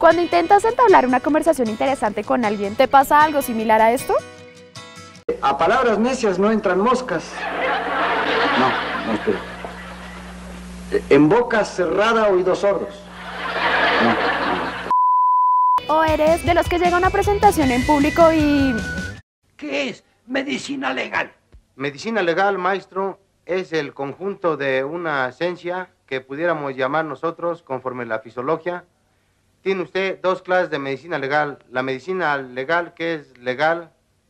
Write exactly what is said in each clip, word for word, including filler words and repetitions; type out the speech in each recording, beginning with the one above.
Cuando intentas entablar una conversación interesante con alguien, ¿te pasa algo similar a esto? A palabras necias no entran moscas. No, no, espera. En boca cerrada, oídos sordos. No. ¿O eres de los que llega a una presentación en público y... ¿Qué es medicina legal? Medicina legal, maestro, es el conjunto de una ciencia que pudiéramos llamar nosotros conforme la fisiología. Tiene usted dos clases de medicina legal. La medicina legal, que es legal.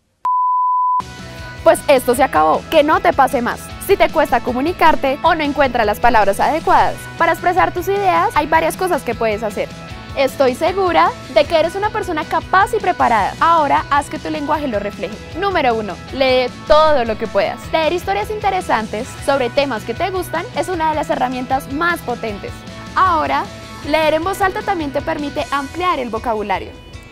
Pues esto se acabó, que no te pase más. Si te cuesta comunicarte o no encuentras las palabras adecuadas para expresar tus ideas, hay varias cosas que puedes hacer. Estoy segura de que eres una persona capaz y preparada. Ahora haz que tu lenguaje lo refleje. Número uno. Lee todo lo que puedas. Leer historias interesantes sobre temas que te gustan es una de las herramientas más potentes. Ahora, leer en voz alta también te permite ampliar el vocabulario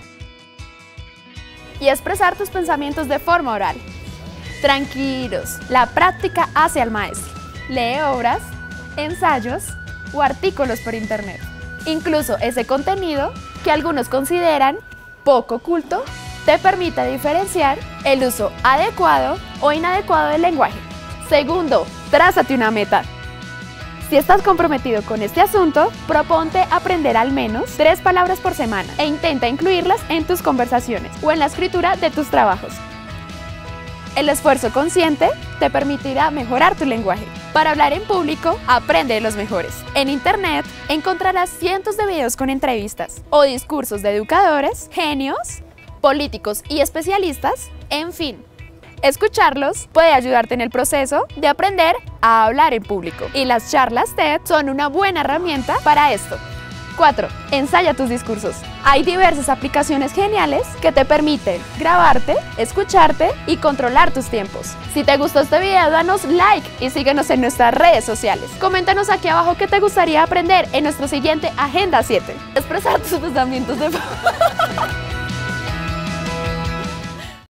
y expresar tus pensamientos de forma oral. Tranquilos, la práctica hace al maestro. Lee obras, ensayos o artículos por internet. Incluso ese contenido que algunos consideran poco culto te permite diferenciar el uso adecuado o inadecuado del lenguaje. Segundo, trázate una meta. Si estás comprometido con este asunto, proponte aprender al menos tres palabras por semana e intenta incluirlas en tus conversaciones o en la escritura de tus trabajos. El esfuerzo consciente te permitirá mejorar tu lenguaje. Para hablar en público, aprende de los mejores. En internet encontrarás cientos de videos con entrevistas o discursos de educadores, genios, políticos y especialistas, en fin. Escucharlos puede ayudarte en el proceso de aprender a hablar en público. Y las charlas TED son una buena herramienta para esto. cuatro. Ensaya tus discursos. Hay diversas aplicaciones geniales que te permiten grabarte, escucharte y controlar tus tiempos. Si te gustó este video, danos like y síguenos en nuestras redes sociales. Coméntanos aquí abajo qué te gustaría aprender en nuestro siguiente Agenda siete. Expresar tus pensamientos de...